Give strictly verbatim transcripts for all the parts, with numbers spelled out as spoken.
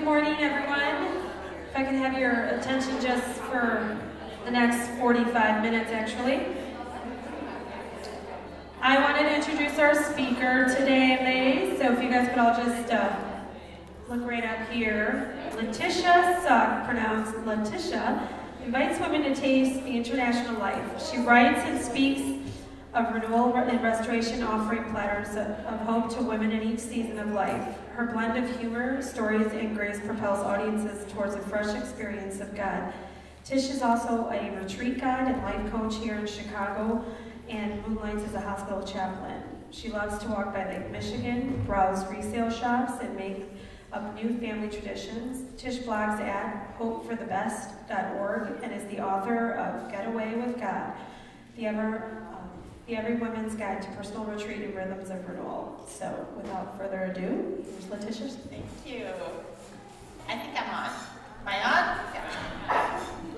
Good morning, everyone. If I can have your attention just for the next forty-five minutes, actually. I wanted to introduce our speaker today, ladies, so if you guys could all just uh, look right up here. Letitia Sugg, pronounced Letitia, invites women to taste the international life. She writes and speaks of renewal and restoration, offering platters of hope to women in each season of life. Her blend of humor, stories, and grace propels audiences towards a fresh experience of God. Tish is also a retreat guide and life coach here in Chicago, and moonlights as a hospital chaplain. She loves to walk by Lake Michigan, browse resale shops, and make up new family traditions. Tish blogs at hope for the best dot org and is the author of Get Away with God, the ever The Every Women's Guide to Personal Retreat and Rhythms of Renewal. So, without further ado, here's Letitia. Thank you. I think I'm on. Am I on? Yeah.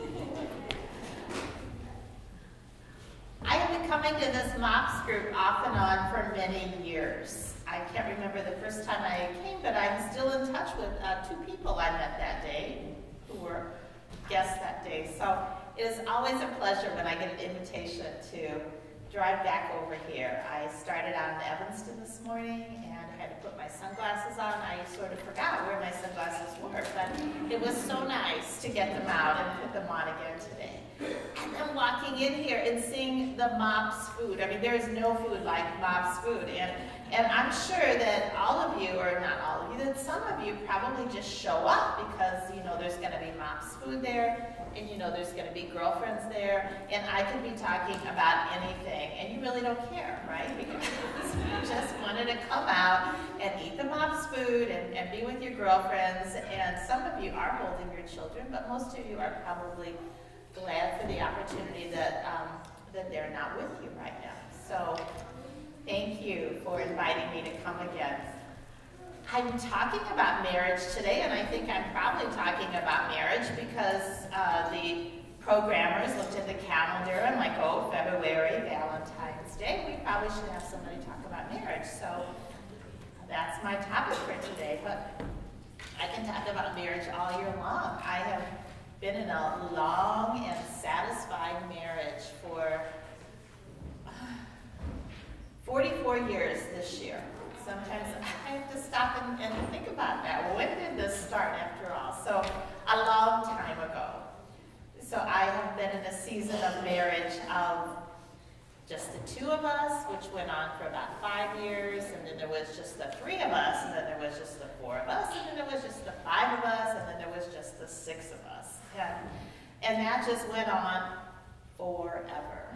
I have been coming to this MOPS group off and on for many years. I can't remember the first time I came, but I'm still in touch with uh, two people I met that day who were guests that day. So, it is always a pleasure when I get an invitation to drive back over here. I started out in Evanston this morning and I had to put my sunglasses on. I sort of forgot where my sunglasses were, but it was so nice to get them out and put them on again today. And then walking in here and seeing the MOPS food. I mean, there is no food like MOPS food. And, and I'm sure that all of you, or not all of you, that some of you probably just show up because, you know, there's going to be MOPS food there. And you know there's going to be girlfriends there, and I could be talking about anything, and you really don't care, right? Because you just wanted to come out and eat the MOPS food and, and be with your girlfriends, and some of you are holding your children, but most of you are probably glad for the opportunity that, um, that they're not with you right now. So thank you for inviting me to come again. I'm talking about marriage today, and I think I'm probably talking about marriage because uh, the programmers looked at the calendar and like, oh, February, Valentine's Day, we probably should have somebody talk about marriage. So that's my topic for today, but I can talk about marriage all year long. I have been in a long and satisfied marriage for forty-four years this year. Sometimes I have to stop and, and think about that. When did this start after all? So a long time ago. So I have been in a season of marriage of just the two of us, which went on for about five years, and then there was just the three of us, and then there was just the four of us, and then there was just the five of us, and then there was just the six of us. And, and that just went on forever.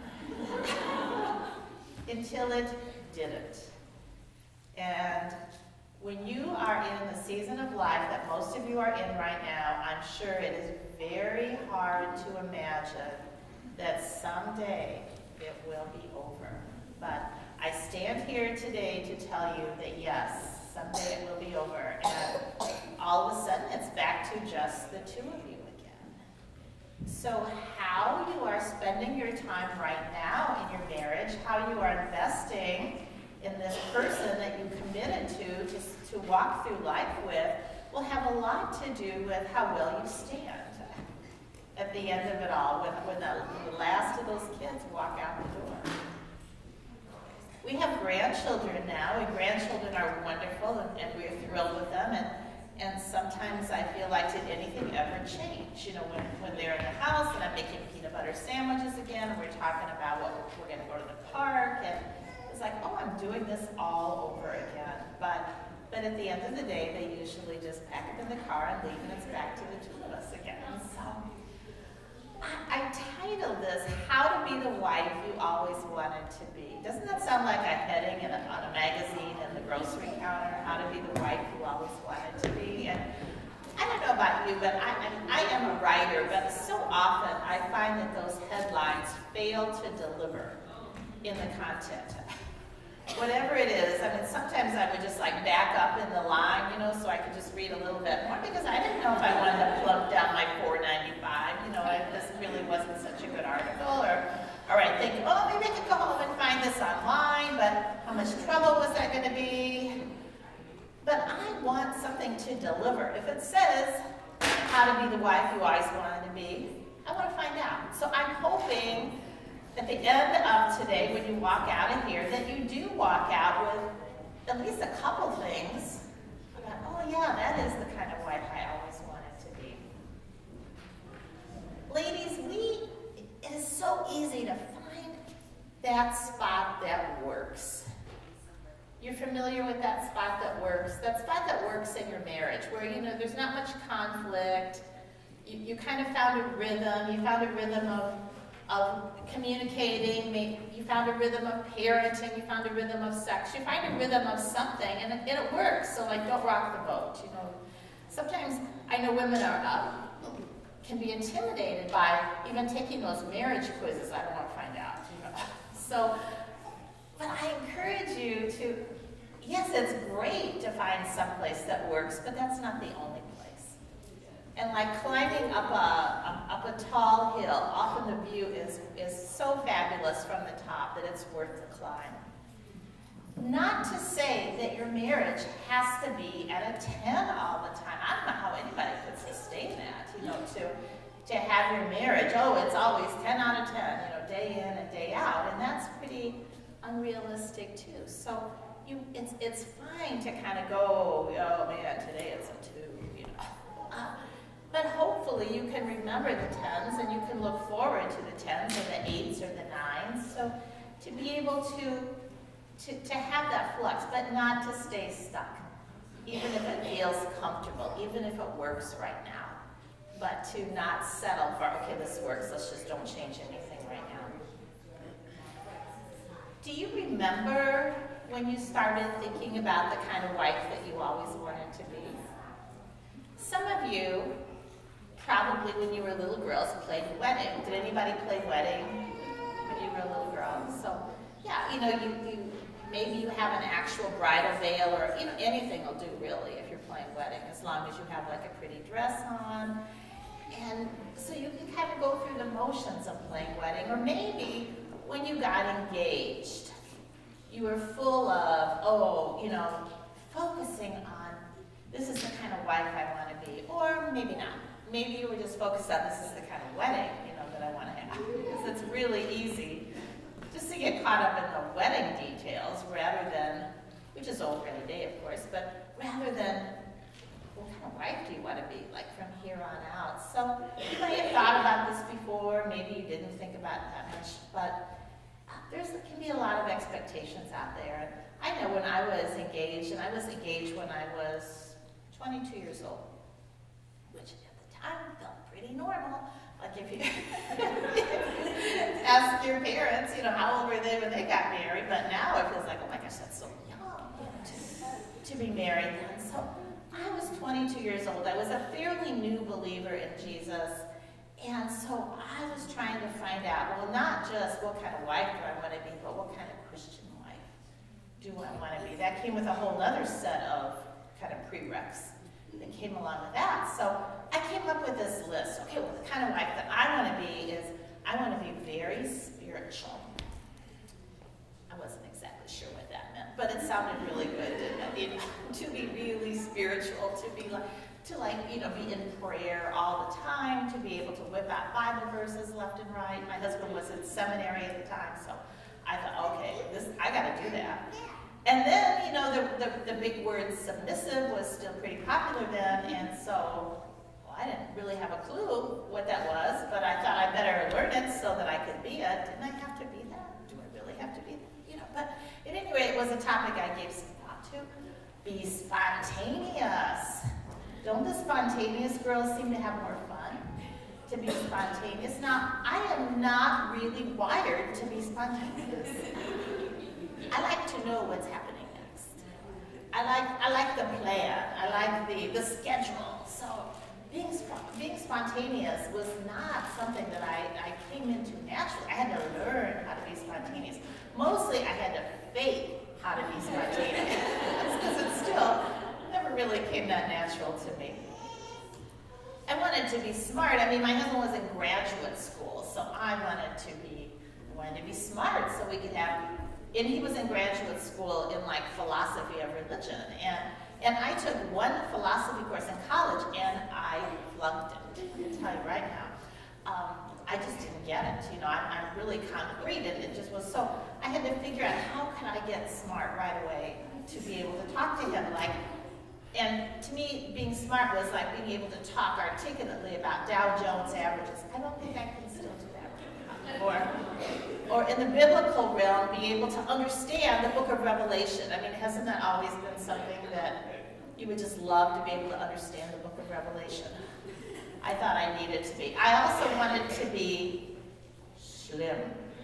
Until it didn't. And when you are in the season of life that most of you are in right now, I'm sure it is very hard to imagine that someday it will be over. But I stand here today to tell you that yes, someday it will be over. And all of a sudden it's back to just the two of you again. So how you are spending your time right now in your marriage, how you are investing in this person that you committed to, to to walk through life with, will have a lot to do with how well you stand at the end of it all, when, when the, the last of those kids walk out the door. We have grandchildren now, and grandchildren are wonderful, and, and we're thrilled with them, and, and sometimes I feel like, did anything ever change? You know, when, when they're in the house, and I'm making peanut butter sandwiches again, and we're talking about what we're going to go to the park, and it's like, oh, I'm doing this all over again. But but at the end of the day, they usually just pack up in the car and leave, and it's back to the two of us again. So I, I titled this, How to Be the Wife You Always Wanted to Be. Doesn't that sound like a heading in a, on a magazine in the grocery counter? How to be the wife you always wanted to be. And I don't know about you, but I, I, I am a writer, but so often I find that those headlines fail to deliver in the content. Whatever it is, I mean, sometimes I would just like back up in the line, you know, so I could just read a little bit more, because I didn't know if I wanted to plunk down my four ninety-five, you know, if this really wasn't such a good article, or, or I think, oh, maybe I could go home and find this online, but how much trouble was that going to be? But I want something something to deliver. If it says how to be the wife you always wanted to be, I want to find out. So I'm hoping at the end of today, when you walk out of here, that you do walk out with at least a couple things about, oh yeah, that is the kind of wife I always wanted to be. Ladies, we, it is so easy to find that spot that works. You're familiar with that spot that works? That spot that works in your marriage, where, you know, there's not much conflict. You, you kind of found a rhythm. You found a rhythm of, of communicating. You found a rhythm of parenting. You found a rhythm of sex. You find a rhythm of something, and it, and it works. So, like, don't rock the boat, you know. Sometimes I know women are uh, can be intimidated by even taking those marriage quizzes. I don't want to find out, you know. So, but I encourage you to, yes, it's great to find some place that works, but that's not the only place. And like climbing up a, up a tall hill, often the view is, is so fabulous from the top that it's worth the climb. Not to say that your marriage has to be at a ten all the time. I don't know how anybody could sustain that, you know, to, to have your marriage, oh, it's always ten out of ten, you know, day in and day out, and that's pretty unrealistic too. So you, it's it's fine to kind of go, oh man, today it's a two, you know. Uh, but hopefully you can remember the tens, and you can look forward to the tens or the eights or the nines. So to be able to to to have that flux, but not to stay stuck, even if it feels comfortable, even if it works right now. But to not settle for, okay, this works, let's just don't change anything right now. Do you remember when you started thinking about the kind of wife that you always wanted to be? Some of you, probably when you were little girls, played wedding. Did anybody play wedding when you were a little girl? So, yeah, you know, you, you maybe you have an actual bridal veil, or you know, anything will do really if you're playing wedding, as long as you have like a pretty dress on. And so you can kind of go through the motions of playing wedding, or maybe when you got engaged, you were full of, oh, you know, focusing on, this is the kind of wife I want to be, or maybe not. Maybe you were just focused on, this is the kind of wedding, you know, that I want to have. Because it's really easy just to get caught up in the wedding details rather than, which is over in a day, of course, but rather than, what kind of wife do you want to be, like from here on out? So you might have thought about this before, maybe you didn't think about it that much, but There's, there can be a lot of expectations out there. I know when I was engaged, and I was engaged when I was twenty-two years old, which at the time felt pretty normal. Like if you ask your parents, you know, how old were they when they got married? But now it feels like, oh my gosh, that's so young, you know, to, to be married then. So I was twenty-two years old. I was a fairly new believer in Jesus. And so I was trying to find out, well, not just what kind of wife do I want to be, but what kind of Christian wife do I want to be? That came with a whole other set of kind of prereqs that came along with that. So I came up with this list. Okay, well, the kind of wife that I want to be is, I want to be very spiritual. I wasn't exactly sure what that meant, but it sounded really good, didn't it? You know, to be really spiritual, to be like, to like, you know, be in prayer all the time, to be able to whip out Bible verses left and right. My husband was in seminary at the time, so I thought, okay, this, I got to do that. And then, you know, the, the, the big word submissive was still pretty popular then, and so, well, I didn't really have a clue what that was, but I thought I better learn it so that I could be it. Didn't I have to be that? Do I really have to be that? You know, but at any rate, it was a topic I gave some thought to. Be spontaneous. Don't the spontaneous girls seem to have more fun to be spontaneous? Now, I am not really wired to be spontaneous. I like to know what's happening next. I like I like the plan. I like the, the schedule. So being, being spontaneous was not something that I, I came into naturally. I had to learn how to be spontaneous. Mostly I had to fake how to be spontaneous. Because it still never really came that natural to me. I wanted to be smart. I mean, my husband was in graduate school, so I wanted to be, wanted to be smart so we could have, and he was in graduate school in like philosophy of religion. And, And I took one philosophy course in college, and I flunked it. I can tell you right now. Um, I just didn't get it. You know, I'm, I'm really concrete, and it just was so. I had to figure out how can I get smart right away to be able to talk to him. Like, and to me, being smart was like being able to talk articulately about Dow Jones averages. I don't think I can still do that. Or, or in the biblical realm, being able to understand the book of Revelation. I mean, hasn't that always been something that you would just love to be able to understand the book of Revelation? I thought I needed to be. I also wanted to be slim.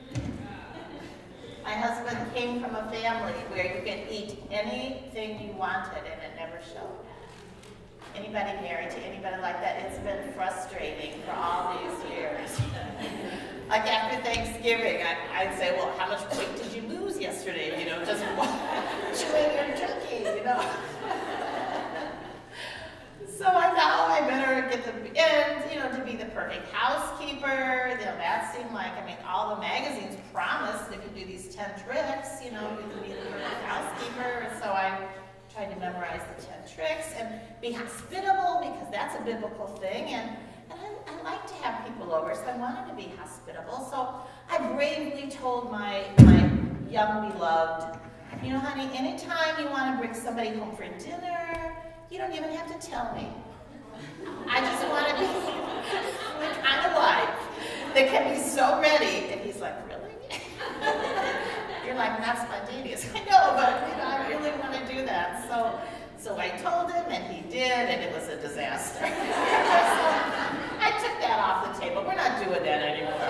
My husband came from a family where you could eat anything you wanted and it never showed. Anybody married to anybody like that? It's been frustrating for all these years. Like after Thanksgiving, I, I'd say, well, how much weight did you lose yesterday? You know, just chewing your turkey, you know. So I thought, oh, I better get the, and, you know, to be the perfect housekeeper. You know, that seemed like, I mean, all the magazines promised if you do these ten tricks, you know, you can be the perfect housekeeper. And so I tried to memorize the ten tricks and be hospitable because that's a biblical thing. And, and I, I like to have people over, so I wanted to be hospitable. So I bravely told my, my young beloved, you know, honey, anytime you want to bring somebody home for dinner, you don't even have to tell me. I just want to be the kind of wife that can be so ready. And he's like, really? You're like, not spontaneous. I know, but you know, I really want to do that. So, so I told him, and he did, and it was a disaster. So I took that off the table. We're not doing that anymore.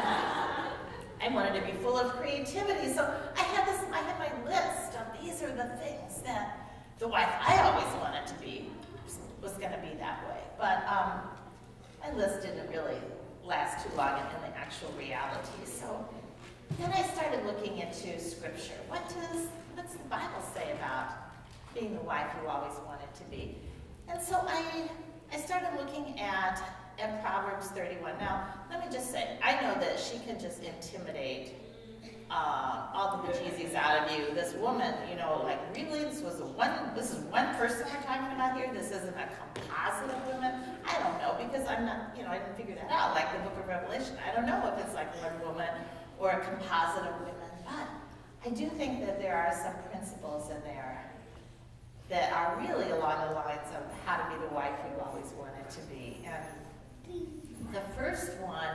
I wanted to be full of creativity, so I had this. I had my list of these are the things that the wife I always wanted to be was going to be that way. But um, my list didn't really last too long in, in the actual reality. So then I started looking into Scripture. What does what's the Bible say about being the wife you always wanted to be? And so I I started looking at at Proverbs thirty-one. Now let me just say, I know that she can just intimidate Uh, all the bejesus out of you. This woman, you know, like really, this was a one. This is one person we're talking about here. This isn't a composite of women. I don't know because I'm not, you know, I didn't figure that out. Like the Book of Revelation, I don't know if it's like one woman or a composite of women. But I do think that there are some principles in there that are really along the lines of how to be the wife you always wanted to be. And the first one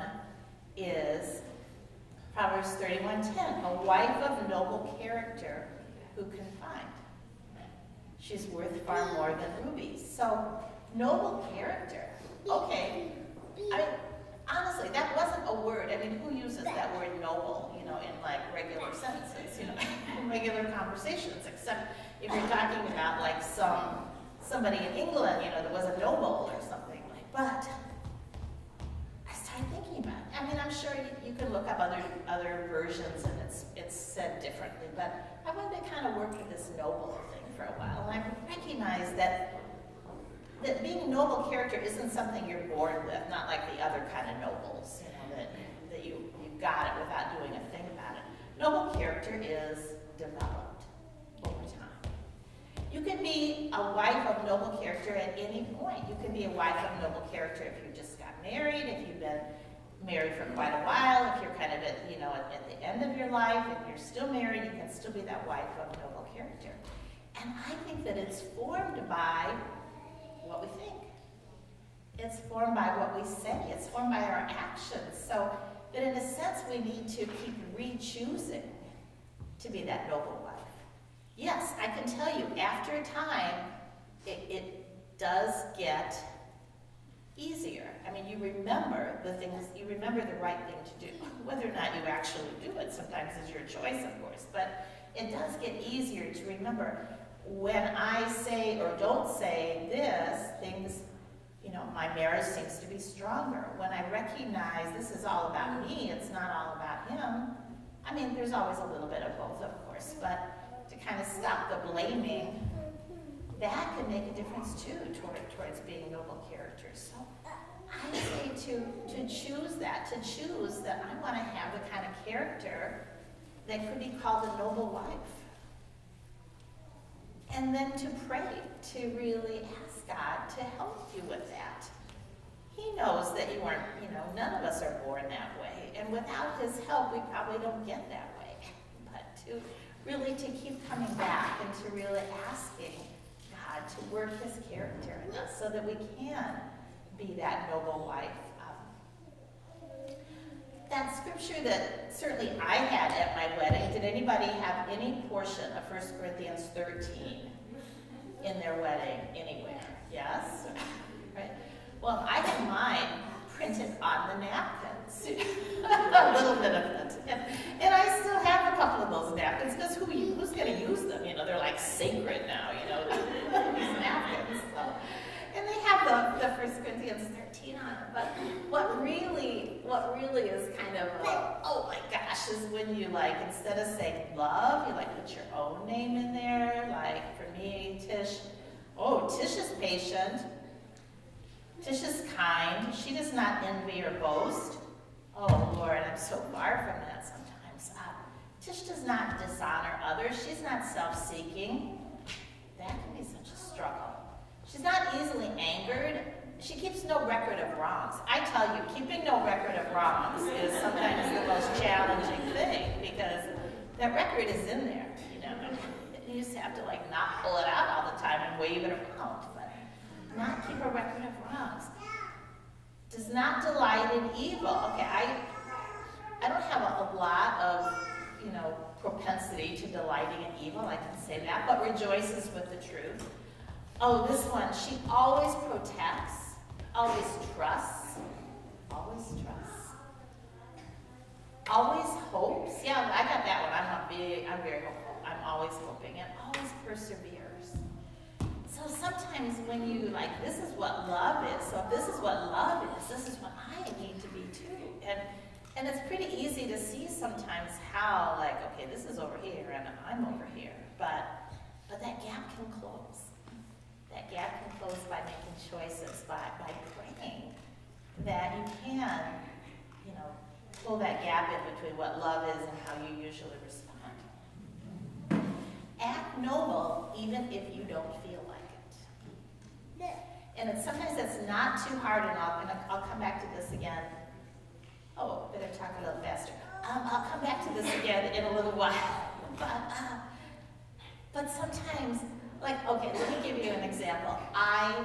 is Proverbs thirty-one ten, a wife of noble character who can find. She's worth far more than rubies. So, noble character. Okay. I honestly, that wasn't a word. I mean, who uses that word noble, you know, in like regular sentences, you know, in regular conversations, except if you're talking about like some somebody in England, you know, that was a noble or something like. But I started thinking about it. I mean, I'm sure you, you can look up other other versions and it's it's said differently, but I wanted to kind of work with this noble thing for a while, and I recognized that that being a noble character isn't something you're born with, not like the other kind of nobles, you know, that that you you got it without doing a thing about it. Noble character is developed over time. You can be a wife of noble character at any point. You can be a wife of noble character if you just got married, if you've been married for quite a while, if you're kind of at, you know, at, at the end of your life, if you're still married, you can still be that wife of noble character. And I think that it's formed by what we think. It's formed by what we say. It's formed by our actions. So that in a sense, we need to keep re-choosing to be that noble wife. Yes, I can tell you, after a time, it, it does get easier. I mean, you remember the things, you remember the right thing to do. Whether or not you actually do it sometimes is your choice, of course, but it does get easier to remember. When I say or don't say this, things, you know, my marriage seems to be stronger. When I recognize this is all about me, it's not all about him. I mean, there's always a little bit of both, of course, but to kind of stop the blaming, that can make a difference too toward, towards being noble characters. So I say to, to choose that, to choose that I want to have the kind of character that could be called a noble wife. And then to pray, to really ask God to help you with that. He knows that you aren't, you know, none of us are born that way. And without his help, we probably don't get that way. But to really to keep coming back and to really asking God to work his character in us so that we can be that noble wife. Um, that scripture that certainly I had at my wedding, did anybody have any portion of First Corinthians thirteen in their wedding anywhere? Yes? Right? Well, I had mine printed on the napkins, a little bit of it. And, and I still have a couple of those napkins, because who, who's going to use them? You know, they're like sacred now, you know, these napkins. So, and they have the, the First Corinthians thirteen on it. But what really, what really is kind of, a, oh my gosh, is when you like, instead of saying love, you like put your own name in there. Like for me, Tish, oh, Tish is patient. Tish is kind. She does not envy or boast. Oh, Lord, I'm so far from that sometimes. Uh, Tish does not dishonor others. She's not self-seeking. That can be such a struggle. She's not easily angered. She keeps no record of wrongs. I tell you, keeping no record of wrongs is sometimes the most challenging thing, because that record is in there, you know. You just have to, like, not pull it out all the time and wave it around. Not keep a record of wrongs. Does not delight in evil. Okay, I I don't have a, a lot of, you know, propensity to delighting in evil, I can say that, but rejoices with the truth. Oh, this one, she always protects, always trusts, always trusts, always hopes. Yeah, I got that one. I'm a big, I'm very hopeful. I'm always hoping, and always perseveres. So sometimes when you, like, this is what love is, so if this is what love is, this is what I need to be too. And and it's pretty easy to see sometimes how, like, okay, this is over here and I'm over here, but but that gap can close. That gap can close by making choices, by, by praying that you can, you know, pull that gap in between what love is and how you usually respond. Act noble even if you don't feel like it. And it's, sometimes it's not too hard, and I'll, and I'll come back to this again. Oh, better talk a little faster. Um, I'll come back to this again in a little while. But, uh, but sometimes, like, okay, let me give you an example. I,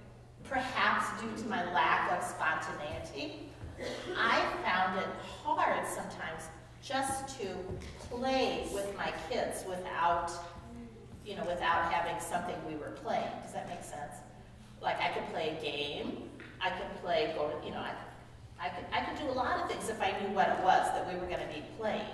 perhaps due to my lack of spontaneity, I found it hard sometimes just to play with my kids without, you know, without having something we were playing. Does that make sense? Like, I could play a game, I could play, go to, you know, I, I could, I could do a lot of things if I knew what it was that we were going to be playing.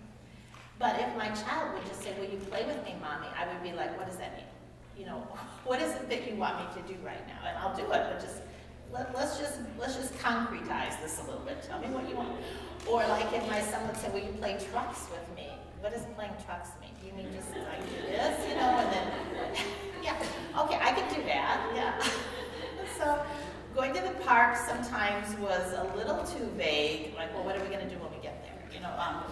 But if my child would just say, will you play with me, Mommy? I would be like, what does that mean? You know, what is it that you want me to do right now? And I'll do it, but just, let, let's just, let's just concretize this a little bit. Tell me what you want. Or like if my son would say, will you play trucks with me? What does playing trucks mean? Do you mean just like do this, you know, and then, yeah, okay, I can do that, yeah. So going to the park sometimes was a little too vague, like, well, what are we going to do when we get there, you know? Um,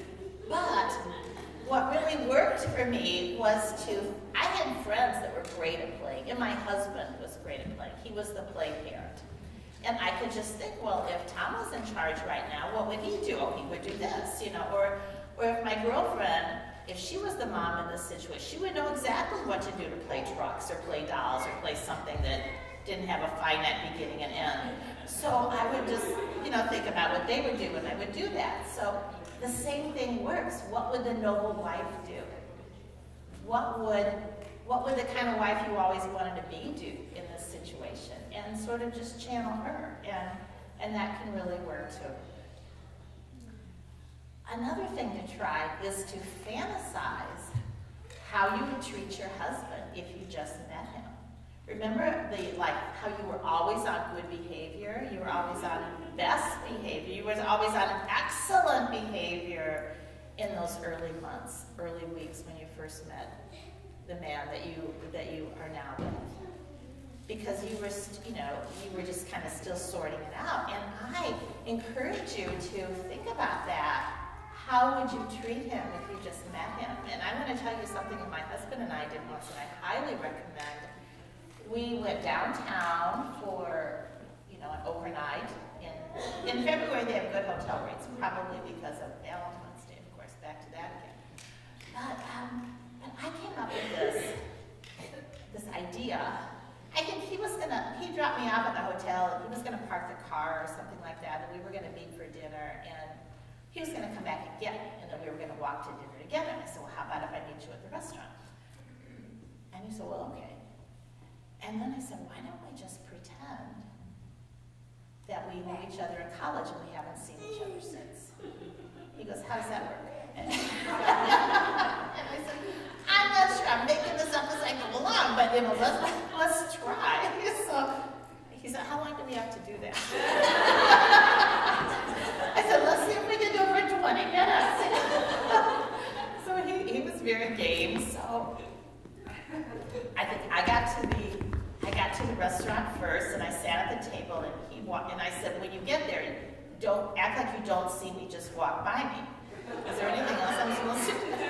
but what really worked for me was to, I had friends that were great at playing, and my husband was great at playing. He was the play parent. And I could just think, well, if Tom was in charge right now, what would he do? Oh, he would do this, you know, or, or if my girlfriend, if she was the mom in this situation, she would know exactly what to do to play trucks or play dolls or play something that didn't have a finite beginning and end. So I would just, you know, think about what they would do and I would do that. So the same thing works. What would the noble wife do? What would, what would the kind of wife you always wanted to be do in this situation? And sort of just channel her. And, and that can really work too. Another thing to try is to fantasize how you would treat your husband if you just met him. Remember the, like, how you were always on good behavior, you were always on best behavior, you were always on excellent behavior in those early months, early weeks when you first met the man that you, that you are now with. Because you were, you know, you were just kind of still sorting it out. And I encourage you to think about that. how would you treat him if you just met him? And I'm going to tell you something that my husband and I did once that I highly recommend. We went downtown for, you know, an overnight. In, in February, they have good hotel rates, probably because of Valentine's Day, of course, back to that again. But, um, but I came up with this, this idea. I think he was going to, he dropped me off at the hotel, and he was going to park the car or something like that, and we were going to meet for dinner, and he was going to come back and get me, and then we were going to walk to dinner together. And I said, well, how about if I meet you at the restaurant? And he said, well, okay. And then I said, why don't we just pretend that we knew each other in college and we haven't seen each other since? He goes, how does that work? And I said, I'm not sure. I'm making this up as I go along, but you know, let's, let's try. So he said, how long do we have to do that? I said, let's see if we can do it for twenty minutes. So he, he was very game. So I think I got to the I got to the restaurant first, and I sat at the table, and he walked. And I said, when you get there, don't act like you don't see me. Just walk by me. Is there anything else I'm supposed to do?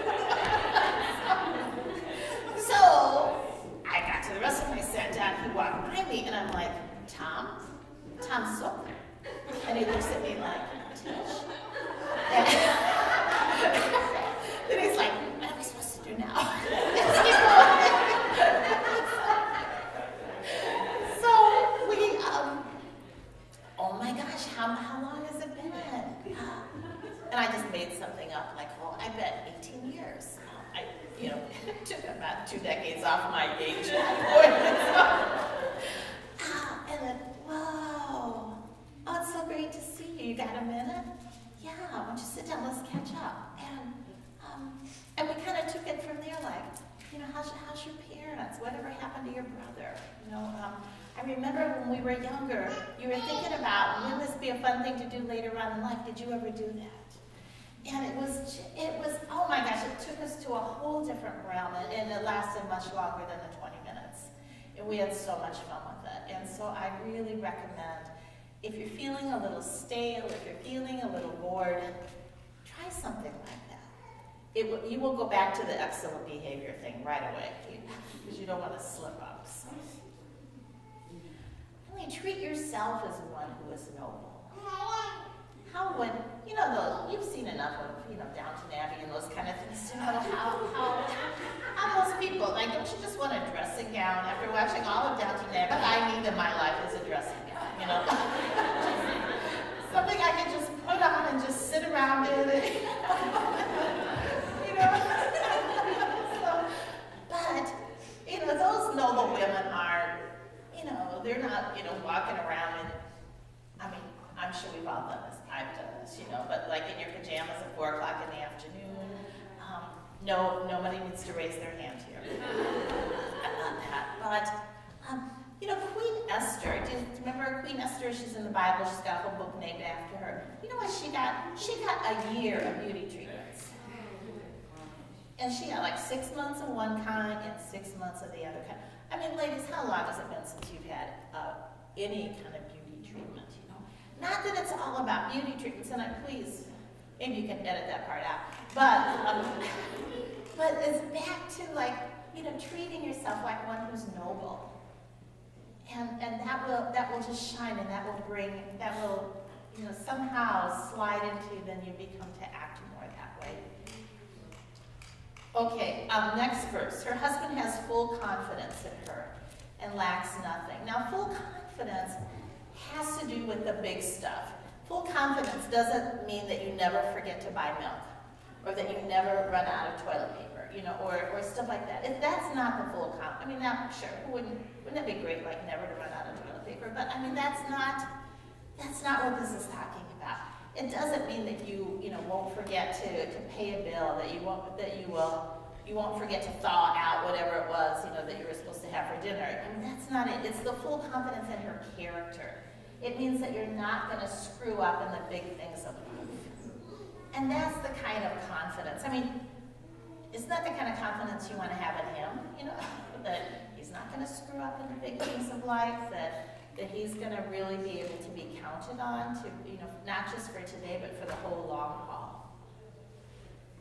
So I got to the restaurant. I sat down. He walked by me, and I'm like, Tom, Tom Sook. And he looks at me like, Tish. And then he's like, what am I supposed to do now? So we, um, oh my gosh, how, how long has it been? And I just made something up, like, well, I bet eighteen years. I, you know, took about two decades off my age. And then, whoa, oh, it's so great to see you. You got a minute? Yeah, why don't you sit down, let's catch up. And um, and we kind of took it from there, like, you know, how's, how's your parents? Whatever happened to your brother? You know, um, I remember when we were younger, you were thinking about, wouldn't this be a fun thing to do later on in life? Did you ever do that? And it was, it was, oh my gosh, it took us to a whole different realm, and, and it lasted much longer than the twenty minutes. And we had so much fun with it. And so I really recommend, if you're feeling a little stale, if you're feeling a little bored, try something like that. It will, you will go back to the excellent behavior thing right away, because you don't want to slip up. So, I mean, treat yourself as one who is noble. How would, you know, those, you've seen enough of, you know, Downton Abbey and those kind of things to know how, how, how those people, like, don't you just want a dressing gown after watching all of Downton Abbey? What I need in my life is a dressing gown, you know? Something I can just put on and just sit around in, and, you know? So, but, you know, those noble women are, you know, they're not, you know, walking around and, I mean, I'm sure we've all done this. I've done this, you know, but like in your pajamas at four o'clock in the afternoon. Um, no, nobody needs to raise their hand here. Not that. But, um, you know, Queen Esther, do you remember Queen Esther? She's in the Bible. She's got a whole book named after her. You know what she got? She got a year of beauty treatments. And she had like six months of one kind and six months of the other kind. I mean, ladies, how long has it been since you've had uh, any kind of beauty treatment? Not that it's all about beauty treatments, and I please, maybe you can edit that part out. But, um, but it's back to like, you know, treating yourself like one who's noble, and and that will that will just shine, and that will bring that will, you know, somehow slide into you. Then you become to act more that way. Okay, um, next verse. Her husband has full confidence in her and lacks nothing. Now, full confidence has to do with the big stuff. Full confidence doesn't mean that you never forget to buy milk, or that you never run out of toilet paper, you know, or, or stuff like that. If that's not the full confidence, I mean, now, sure, wouldn't wouldn't that be great, like never to run out of toilet paper? But I mean, that's not that's not what this is talking about. It doesn't mean that you you know won't forget to to pay a bill, that you won't that you will you won't forget to thaw out whatever it was, you know, that you were supposed to have for dinner. I mean, that's not it. It's the full confidence in her character. It means that you're not going to screw up in the big things of life. And that's the kind of confidence. I mean, isn't that the kind of confidence you want to have in him? You know, that he's not going to screw up in the big things of life, that, that he's going to really be able to be counted on, to, you know, not just for today, but for the whole long haul.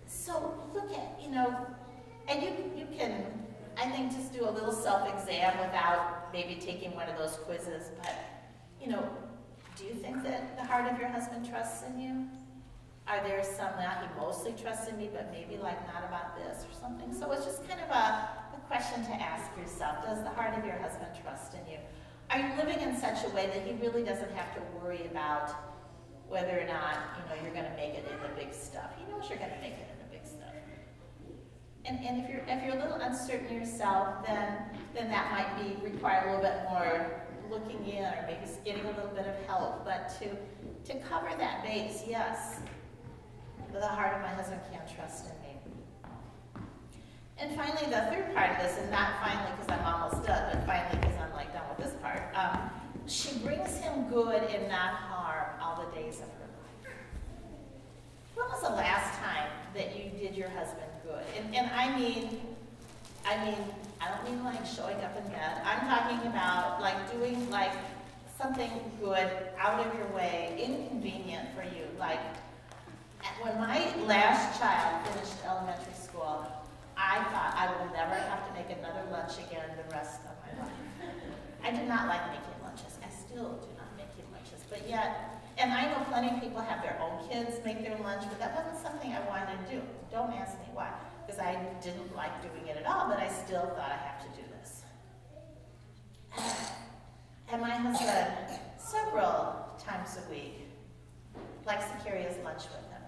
so look at, you know, and you, you can, I think, just do a little self-exam without maybe taking one of those quizzes, but, you know, do you think that the heart of your husband trusts in you? Are there some that he mostly trusts in me, but maybe like not about this or something? So it's just kind of a, a question to ask yourself. Does the heart of your husband trust in you? Are you living in such a way that he really doesn't have to worry about whether or not, you know, you're going to make it in the big stuff? He knows you're going to make it in the big stuff. And, and if you're if you're a little uncertain yourself, then then that might be require a little bit more looking in, or maybe getting a little bit of help. But to to cover that base, yes, the heart of my husband can trust in me. And finally, the third part of this, and not finally because I'm almost done, but finally because I'm like done with this part. Um, she brings him good and not harm all the days of her life. When was the last time that you did your husband good? And, and I mean, I mean, I don't mean like showing up in bed. I'm talking about like doing like something good, out of your way, inconvenient for you. Like when my last child finished elementary school, I thought I will never have to make another lunch again the rest of my life. I do not like making lunches. I still do not make lunches. But yet, and I know plenty of people have their own kids make their lunch, but that wasn't something I wanted to do. Don't ask me why, because I didn't like doing it at all, but I still thought I have to do this. And my husband, several times a week, likes to carry his lunch with him.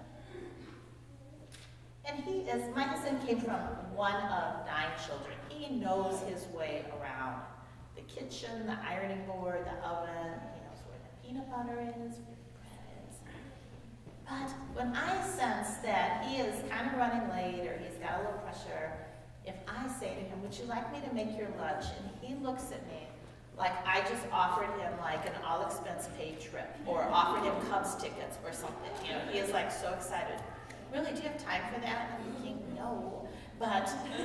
And he is, my husband came from one of nine children. He knows his way around the kitchen, the ironing board, the oven. He knows where the peanut butter is, where the bread is. But when I sense that he is kind of running late or he's got a little pressure, if I say to him, would you like me to make your lunch? And he looks at me like I just offered him like an all-expense paid trip or offered him Cubs tickets or something. You know, he is like so excited. Really, do you have time for that? I'm thinking, no, but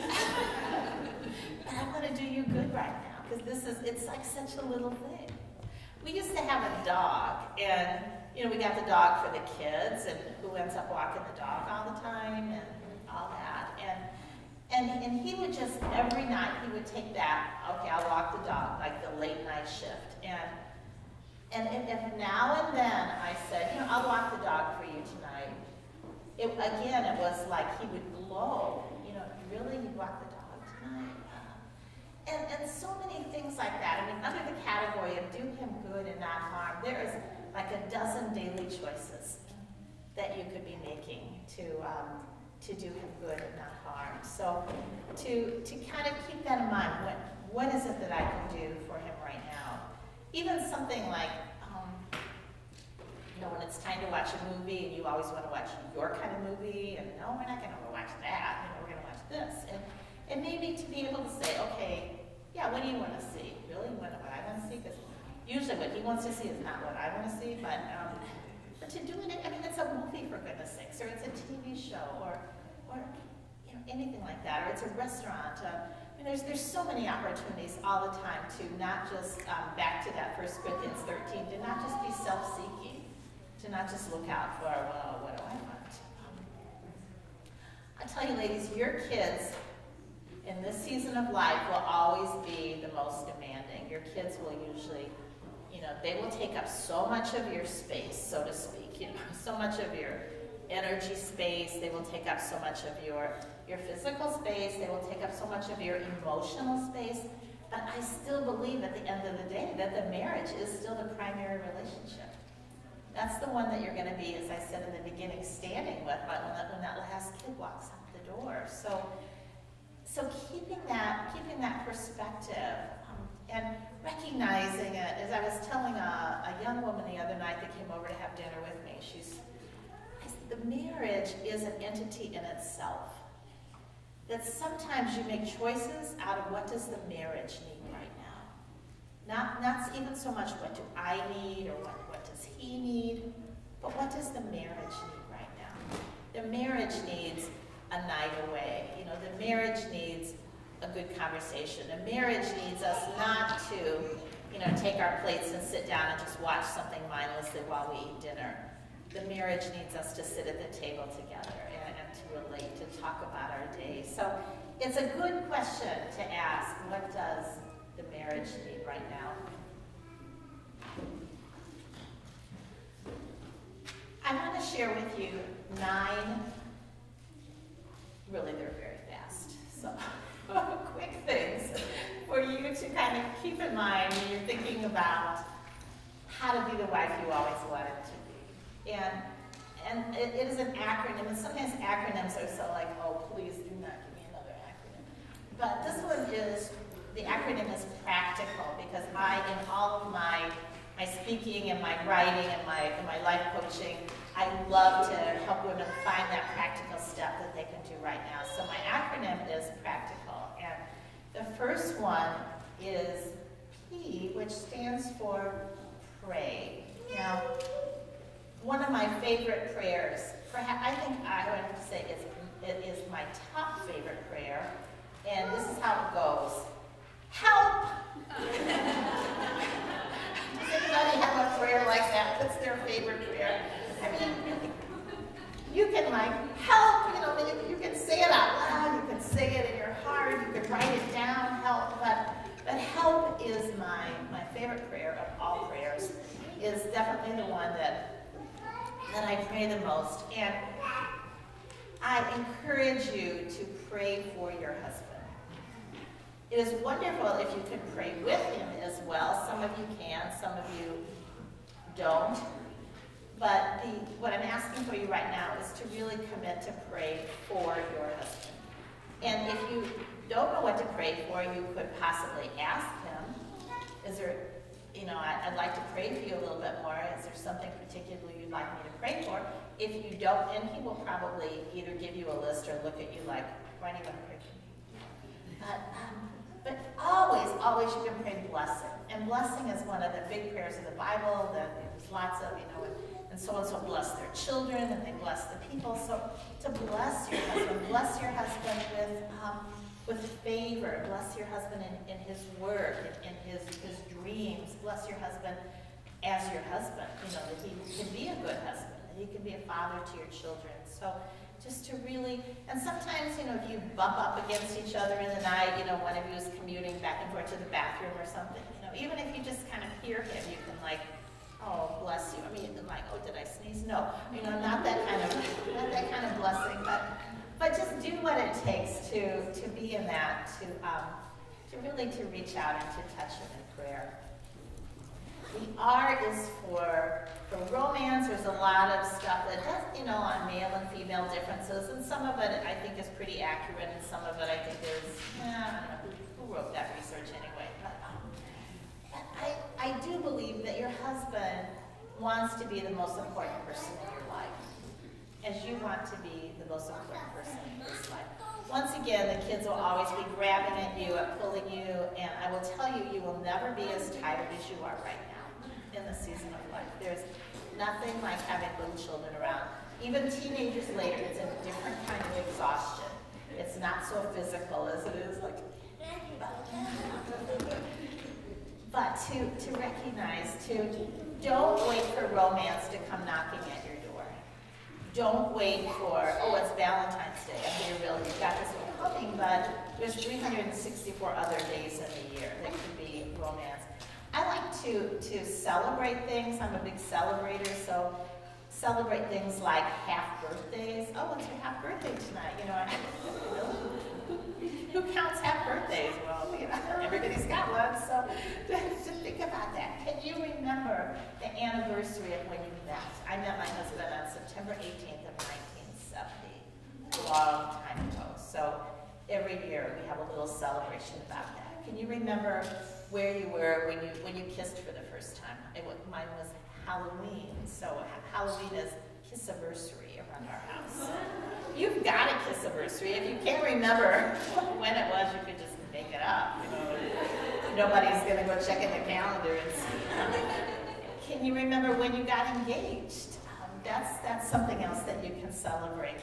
I want to do you good right now because this is, it's like such a little thing. We used to have a dog, and, you know, we got the dog for the kids, and who ends up walking the dog all the time, and all that, and and and he would just, every night, he would take that, okay, I'll walk the dog, like the late night shift, and and if now and then I said, you know, I'll walk the dog for you tonight, It, again, it was like he would glow, you know, really, you'd walk the dog tonight? Uh, and, and so many things like that. I mean, under the category of do him good and not harm, there is like a dozen daily choices that you could be making to, um, to do him good and not harm. So to, to kind of keep that in mind, what, what is it that I can do for him right now? Even something like, you know, when it's time to watch a movie and you always want to watch your kind of movie, and no, we're not going to watch that, you know, we're going to watch this. And, and maybe to be able to say, okay, yeah, what do you want to see? Really, what, what I want to see? Because usually what he wants to see is not what I want to see, but, um, but to do it, I mean, it's a movie, for goodness sakes, or it's a T V show, or, or you know, anything like that, or it's a restaurant. Uh, I mean, there's, there's so many opportunities all the time to not just, um, back to that First Corinthians thirteen, to not just be self-seeking, to not just look out for, well, what do I want? Um, I tell you, ladies, your kids in this season of life will always be the most demanding. Your kids will usually, you know, they will take up so much of your space, so to speak, you know, so much of your energy space. They will take up so much of your, your physical space. They will take up so much of your emotional space. But I still believe at the end of the day that the marriage is still the primary relationship. That's the one that you're going to be, as I said in the beginning, standing with when that, when that last kid walks out the door. So, so keeping that, keeping that perspective um, and recognizing it, as I was telling a, a young woman the other night that came over to have dinner with me, she's, the marriage is an entity in itself. That sometimes you make choices out of what does the marriage need right now. Not, not even so much what do I need or what, what does he need, but what does the marriage need right now? The marriage needs a night away. You know, the marriage needs a good conversation. The marriage needs us not to, you know, take our plates and sit down and just watch something mindlessly while we eat dinner. The marriage needs us to sit at the table together and, and to relate, to talk about our day. So it's a good question to ask, what does the marriage need right now? I want to share with you nine, really they're very fast, so quick things for you to kind of keep in mind when you're thinking about how to be the wife you always wanted to be. And, and it, it is an acronym, and sometimes acronyms are so like, oh, please do not give me another acronym. But this one is, the acronym is practical, because I, in all of my my speaking and my writing and my, and my life coaching, I love to help women find that practical step that they can do right now. So my acronym is practical. And the first one is P, which stands for pray. Now, one of my favorite prayers, perhaps, I think I would say it's, it is my top favorite prayer, and this is how it goes. Help! Does anybody have a prayer like that? That's their favorite prayer. I mean, you can like, help, you know, you, you can say it out loud, you can say it in your heart, you can write it down, help, but, but help is my, my favorite prayer of all prayers, is definitely the one that, that I pray the most. And I encourage you to pray for your husband. It is wonderful if you can pray with him as well. Some of you can, some of you don't. But the, what I'm asking for you right now is to really commit to pray for your husband. And if you don't know what to pray for, you could possibly ask him, is there, you know, I, I'd like to pray for you a little bit more. Is there something particularly you'd like me to pray for? If you don't, and he will probably either give you a list or look at you like, why do you want to pray for me? But, um, But always, always you can pray blessing. And blessing is one of the big prayers in the Bible that there's lots of, you know, and, and so-and-so bless their children and they bless the people. So to bless your husband, bless your husband with um, with favor. Bless your husband in, in his work, in, in his, his dreams. Bless your husband as your husband, you know, that he can be a good husband, that he can be a father to your children. So just to really, and sometimes, you know, if you bump up against each other in the night, you know, one of you is commuting back and forth to the bathroom or something, you know, even if you just kind of hear him, you can like, oh, bless you. I mean, like, oh, did I sneeze? No, you know, not that kind of, not that kind of blessing, but, but just do what it takes to, to be in that, to, um, to really to reach out and to touch him in prayer. The R is for, for romance. There's a lot of stuff that has, you know, on male and female differences, and some of it I think is pretty accurate, and some of it I think is, eh, I don't know, who wrote that research anyway. But um, I, I do believe that your husband wants to be the most important person in your life, as you want to be the most important person in his life. Once again, the kids will always be grabbing at you, at pulling you, and I will tell you, you will never be as tired as you are right now in the season of life. There's nothing like having little children around. Even teenagers later, it's a different kind of exhaustion. It's not so physical as it is like, but to, to recognize, to don't wait for romance to come knocking at your door. Don't wait for, oh, it's Valentine's Day. I mean, really, you've got this one coming, but there's three hundred sixty-four other days in the year that could be romance. I like to, to celebrate things. I'm a big celebrator, so celebrate things like half birthdays. Oh, it's your half birthday tonight. You know, I, really? Who counts half birthdays? Well, you know, everybody's got one, so just think about that. Can you remember the anniversary of when you met? I met my husband on September eighteenth of nineteen seventy, a long time ago. So every year we have a little celebration about that. Can you remember where you were when you when you kissed for the first time? It was, mine was Halloween, so Halloween is kiss-iversary around our house. You've got a kiss-iversary. If you can't remember when it was, you could just make it up. You know, nobody's going to go check in the calendar and see. Can you remember when you got engaged? Um, that's that's something else that you can celebrate.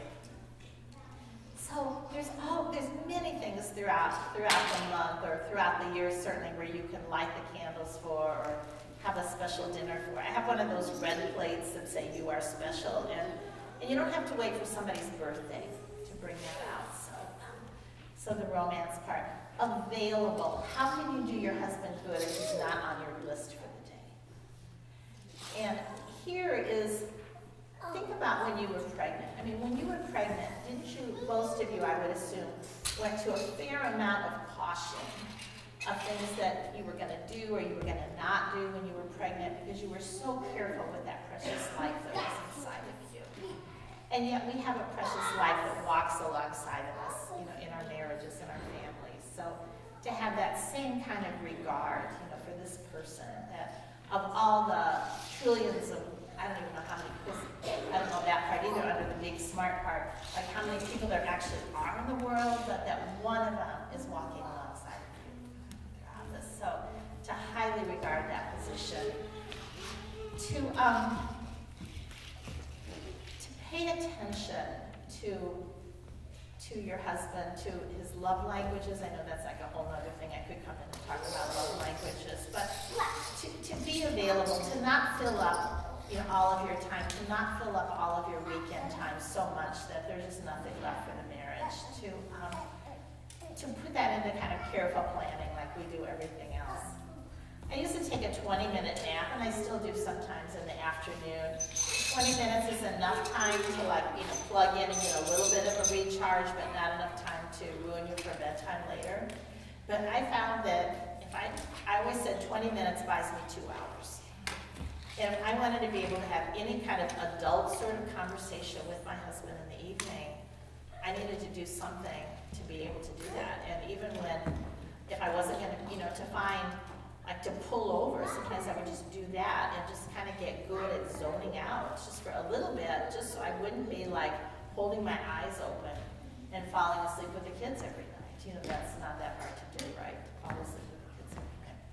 So there's all there's many things throughout throughout the month or throughout the year certainly where you can light the candles for or have a special dinner for. I have one of those red plates that say you are special, and and you don't have to wait for somebody's birthday. bring that out. So, so the romance part. Available. How can you do your husband good if he's not on your list for the day? And here is, think about when you were pregnant. I mean, when you were pregnant, didn't you, most of you, I would assume, went to a fair amount of caution of things that you were going to do or you were going to not do when you were pregnant because you were so careful with that precious life that was inside of you. And yet we have a precious life that walks alongside of us, you know, in our marriages and our families. So to have that same kind of regard, you know, for this person, that of all the trillions of, I don't even know how many, because I don't know that part either, under the big smart part, like how many people there actually are in the world, but that one of them is walking alongside of you. So to highly regard that position, to um, to pay attention to to your husband, to his love languages. I know that's like a whole other thing. I could come in and talk about love languages, but to, to be available, to not fill up, you know, all of your time, to not fill up all of your weekend time so much that there's just nothing left for the marriage. To um, to put that into kind of careful planning, like we do everything else. I used to take a twenty minute nap, and I still do sometimes in the afternoon. twenty minutes is enough time to, like, you know, plug in and get a little bit of a recharge, but not enough time to ruin you for bedtime later. But I found that if I, I always said twenty minutes buys me two hours. If I wanted to be able to have any kind of adult sort of conversation with my husband in the evening, I needed to do something to be able to do that. And even when, if I wasn't going to, you know, to find, like, to pull over, sometimes I would just do that and just kind of get good at zoning out just for a little bit, just so I wouldn't be, like, holding my eyes open and falling asleep with the kids every night. You know, that's not that hard to do, right? Fall asleep with the kids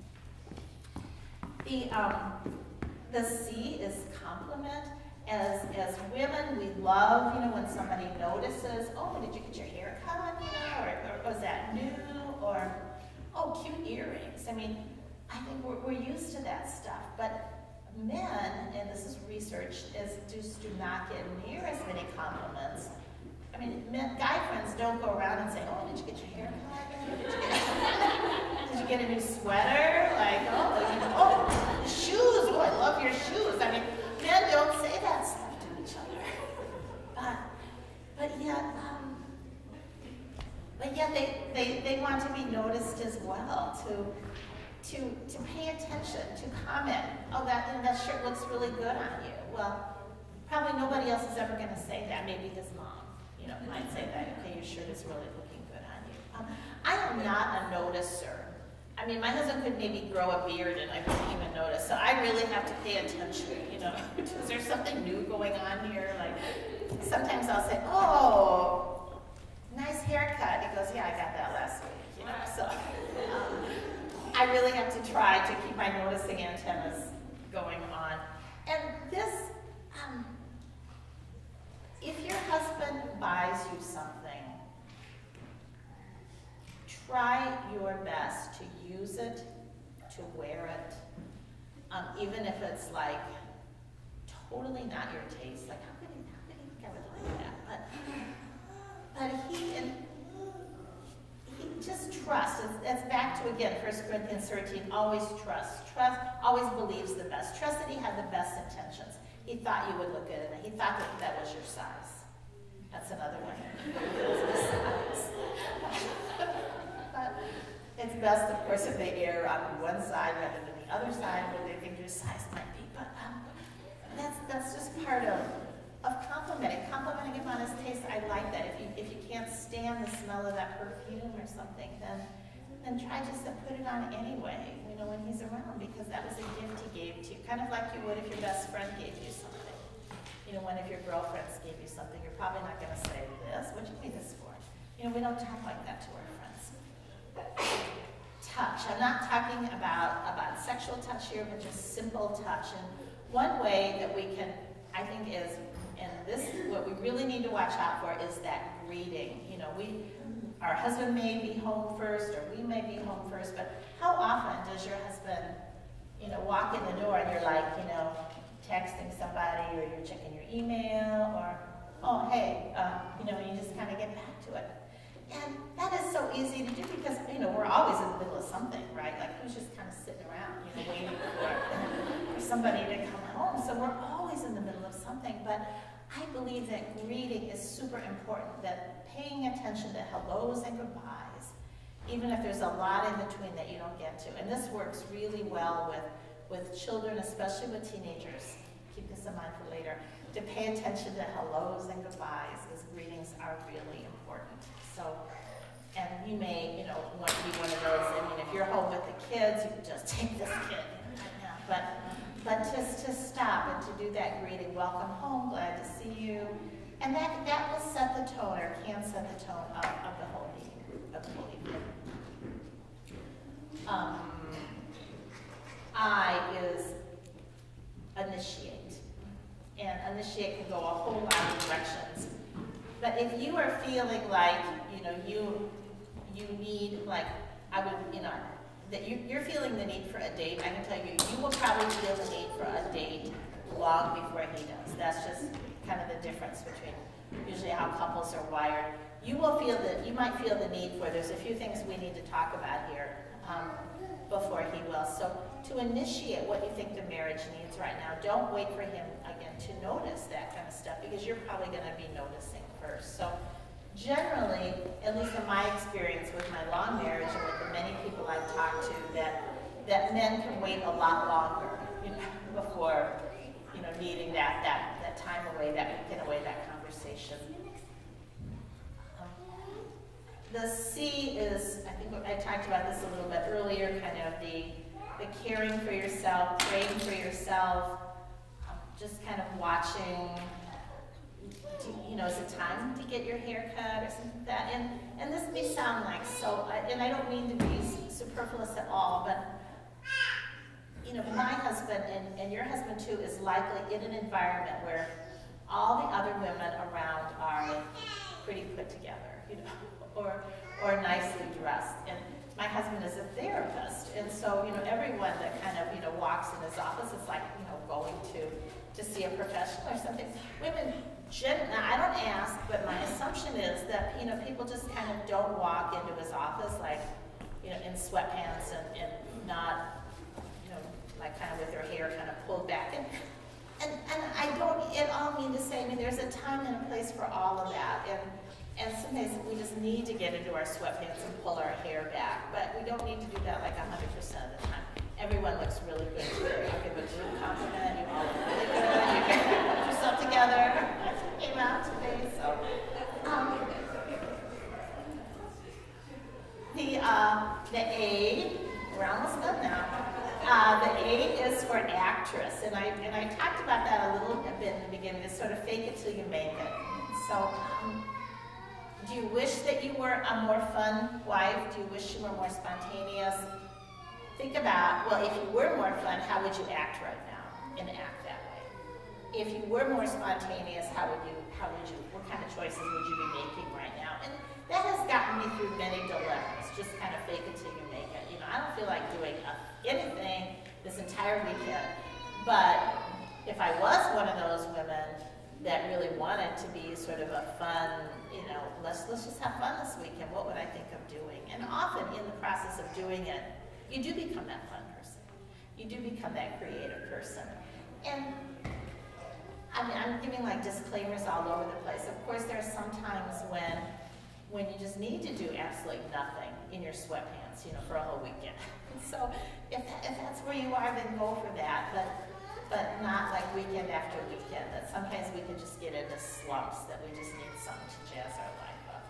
every night. The, um, the C is compliment. As, as women, we love, you know, when somebody notices, oh, did you get your hair cut, you know, or, or was that new, or, oh, cute earrings. I mean, I think we're, we're used to that stuff, but men, and this is research, is just do not get near as many compliments. I mean, men, guy friends don't go around and say, oh, did you get your hair cut? Did you get, did you get a new sweater? Like, oh, you know, oh, shoes, oh, I love your shoes. I mean, men don't say that stuff to each other. But, but yet, um, but yet they, they, they want to be noticed as well, to, to, to pay attention, to comment. Oh, that, you know, that shirt looks really good on you. Well, probably nobody else is ever going to say that. Maybe his mom, you know, might say that. Okay, your shirt is really looking good on you. Um, I am not a noticer. I mean, my husband could maybe grow a beard and I wouldn't even notice. So I really have to pay attention, you know. Is there something new going on here? Like, sometimes I'll say, oh, nice haircut. He goes, yeah, I got that last week, you know. So um, I really have to try to keep my noticing antennas going on. And this, um, if your husband buys you something, try your best to use it, to wear it, um, even if it's like totally not your taste. Like, how could he, how could he ever like that? But, but he, and he just trusts. It's, it's back to, again, First Corinthians thirteen, always trust. Trust, always believes the best. Trust that he had the best intentions. He thought you would look good in it. He thought that that was your size. That's another one. Size. It's best, of course, if they err on one side rather than the other side where they think your size might be. But um, that's that's just part of of complimenting. Complimenting him on his taste. I like that. If you if you can't stand the smell of that perfume or something, then then try just to put it on anyway. You know, when he's around, because that was a gift he gave to you. Kind of like you would if your best friend gave you something. You know, one of your girlfriends gave you something, you're probably not going to say this. What'd you give me this for? You know, we don't talk like that to our friends. Touch. I'm not talking about, about sexual touch here, but just simple touch. And one way that we can, I think, is, and this, what we really need to watch out for is that greeting. You know, we, our husband may be home first, or we may be home first, but how often does your husband, you know, walk in the door and you're like, you know, texting somebody, or you're checking your email, or oh, hey, uh, you know, you just kind of get back to it. And that is so easy to do because, you know, we're always in the middle of something, right? Like, who's just kind of sitting around, you know, waiting for, for somebody to come home. So we're always in the middle of something. But I believe that greeting is super important, that paying attention to hellos and goodbyes, even if there's a lot in between that you don't get to. And this works really well with, with children, especially with teenagers. Keep this in mind for later. To pay attention to hellos and goodbyes, because greetings are really important. So, and you may, you know, want to be one of those, I mean, if you're home with the kids, you can just take this kid right now. But, but just to stop and to do that greeting, welcome home, glad to see you. And that, that will set the tone, or can set the tone of, of the whole meeting, of the whole evening. Um, I is initiate. And initiate can go a whole lot of directions. But if you are feeling like, you know, you you need, like, I would, you know, that you, you're feeling the need for a date, I can tell you, you will probably feel the need for a date long before he does. That's just kind of the difference between usually how couples are wired. You will feel that, you might feel the need for, there's a few things we need to talk about here um, before he will. So to initiate what you think the marriage needs right now, don't wait for him, again, to notice that kind of stuff, because you're probably going to be noticing first. So generally, at least in my experience with my long marriage and with the many people I've talked to, that, that men can wait a lot longer, you know, before, you know, needing that, that, that time away, that weekend away, that conversation. Um, the C is, I think I talked about this a little bit earlier, kind of the, the caring for yourself, praying for yourself, um, just kind of watching, do, you know, is it time to get your hair cut or something like that? And, and this may sound like so, and I don't mean to be superfluous at all, but, you know, my husband and, and your husband too is likely in an environment where all the other women around are pretty put together, you know, or, or nicely dressed. And my husband is a therapist, and so, you know, everyone that kind of, you know, walks in his office is like, you know, going to, to see a professional or something. Women, gen now I don't ask, but my assumption is that, you know, people just kind of don't walk into his office like, you know, in sweatpants and, and not, you know, like kind of with their hair kind of pulled back. And, and, and I don't at all mean to say, I mean, there's a time and a place for all of that. And, And sometimes we just need to get into our sweatpants and pull our hair back, but we don't need to do that like one hundred percent of the time. Everyone looks really good today. I'll give a group compliment. You all look really good. You can put yourself together. Came out today, so. Um, the, uh, the A, we're almost done now. Uh, the A is for actress, and I, and I talked about that a little bit in the beginning, to sort of fake it till you make it. So. Um, Do you wish that you were a more fun wife? Do you wish you were more spontaneous? Think about, well, if you were more fun, how would you act right now and act that way? If you were more spontaneous, how would you, how would you, what kind of choices would you be making right now? And that has gotten me through many dilemmas, just kind of fake it till you make it. You know, I don't feel like doing anything this entire weekend, but if I was one of those women that really wanted to be sort of a fun, you know, let's, let's just have fun this weekend, what would I think of doing? And often in the process of doing it, you do become that fun person. You do become that creative person. And I mean, I'm giving like disclaimers all over the place. Of course, there are some times when, when you just need to do absolutely nothing in your sweatpants, you know, for a whole weekend. So if, that, if that's where you are, then go for that. But but not like weekend after weekend, that sometimes we can just get into slumps that we just need something to jazz our life up.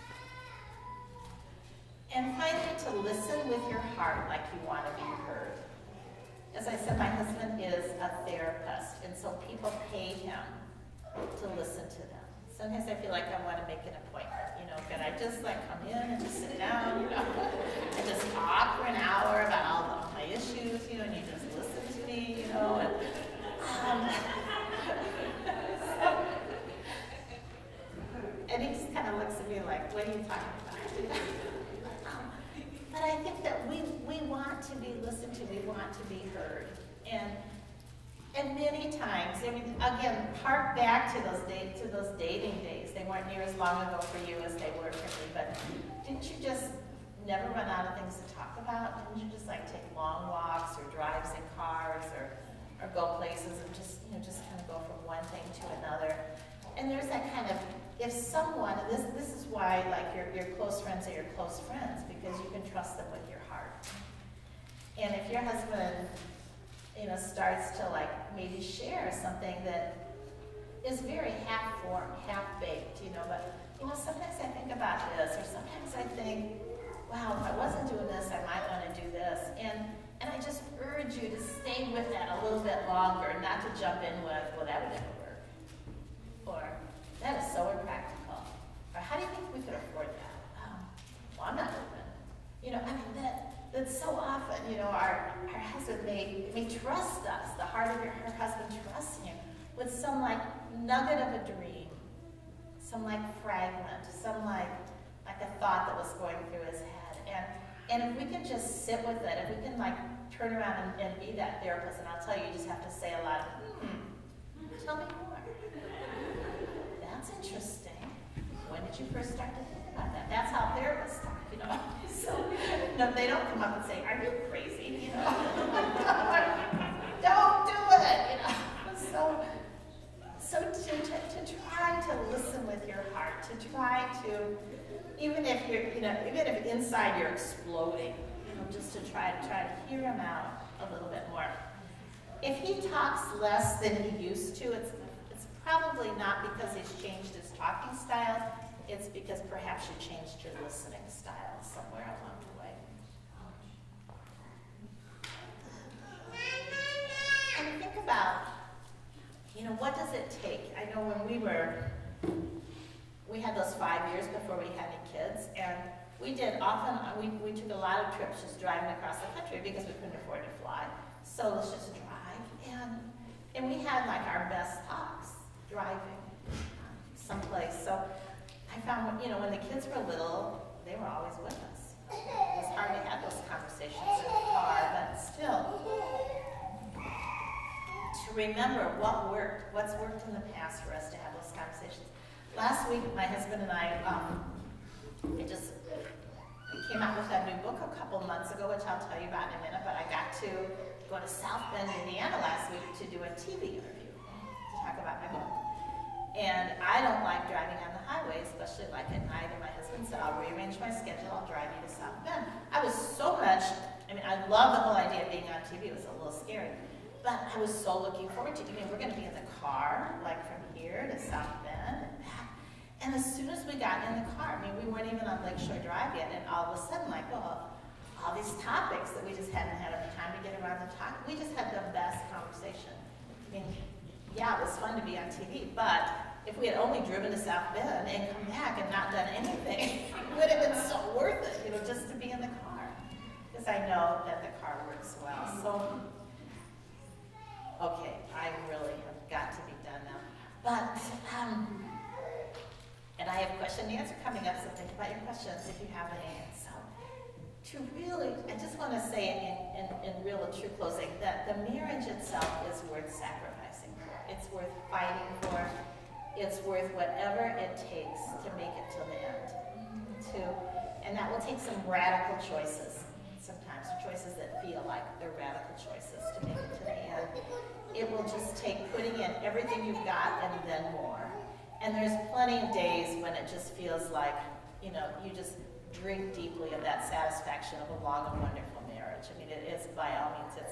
And finally, to listen with your heart like you want to be heard. As I said, my husband is a therapist, and so people pay him to listen to them. Sometimes I feel like I want to make an appointment, you know, can I just like come in and just sit down, you know, and just talk for an hour about all of my issues, you know, and you just listen to me, you know, and, um, so, and he just kind of looks at me like, what are you talking about? um, but I think that we, we want to be listened to, we want to be heard, and And many times, I mean, again, hark back to those day, to those dating days. They weren't near as long ago for you as they were for me, but didn't you just never run out of things to talk about? Didn't you just like take long walks or drives in cars or, or go places and just, you know, just kind of go from one thing to another? And there's that kind of, if someone, and this, this is why like your, your close friends are your close friends, because you can trust them with your heart. And if your husband, you know, starts to like maybe share something that is very half-formed, half-baked, you know, but, you know, sometimes I think about this, or sometimes I think, wow, if I wasn't doing this, I might want to do this. And, and I just urge you to stay with that a little bit longer, not to jump in with, well, that would never work. Or, that is so impractical. Or, how do you think we could afford that? Um, well, I'm not open. You know, I mean, that, that so often, you know, our, our husband may, may trust us, the heart of your her husband trusts you with some like nugget of a dream, some like fragment, some like, like a thought that was going through his head. And, and if we can just sit with it, if we can like turn around and, and be that therapist, and I'll tell you, you just have to say a lot of, hmm, tell me more. That's interesting. When did you first start to think about that? That's how therapists talk, you know. So, no, they don't come up and say, "Are you crazy?" You know, don't do it. You know. So, so to, to to try to listen with your heart, to try to, even if you're, you know, even if inside you're exploding, you know, just to try to try to hear him out a little bit more. If he talks less than he used to, it's it's probably not because he's changed his talking style. It's because perhaps you changed your listening style somewhere along the way. And think about, you know, what does it take? I know when we were, we had those five years before we had any kids, and we did often, we, we took a lot of trips just driving across the country because we couldn't afford to fly. So let's just drive. And, and we had like our best talks driving someplace. So I found, you know, when the kids were little, they were always with us. It was hard to have those conversations in the car, but still, to remember what worked, what's worked in the past for us to have those conversations. Last week, my husband and I, um, we just we came out with a new book a couple months ago, which I'll tell you about in a minute, but I got to go to South Bend, Indiana last week to do a T V interview to talk about my book. And I don't like driving on the highway, especially like at night, and my husband said, I'll rearrange my schedule, I'll drive you to South Bend. I was so much, I mean, I love the whole idea of being on T V, it was a little scary. But I was so looking forward to it. I mean, we're gonna be in the car, like from here to South Bend and back. And as soon as we got in the car, I mean, we weren't even on Lakeshore Drive yet, and all of a sudden, like, well, all these topics that we just hadn't had enough time to get around the topic, we just had the best conversation. I mean, yeah, it was fun to be on T V, but if we had only driven to South Bend and come back and not done anything, it would have been so worth it, you know, just to be in the car. Because I know that the car works well. So, okay, I really have got to be done now. But, um, and I have question and answer coming up, so think about your questions if you have any. So, to really, I just want to say in, in, in real and true closing that the marriage itself is worth sacrificing for. It's worth fighting for. It's worth whatever it takes to make it to the end. To, and that will take some radical choices. Sometimes choices that feel like they're radical choices to make it to the end. It will just take putting in everything you've got and then more. And there's plenty of days when it just feels like, you know, you just drink deeply of that satisfaction of a long and wonderful marriage. I mean, it is by all means, it's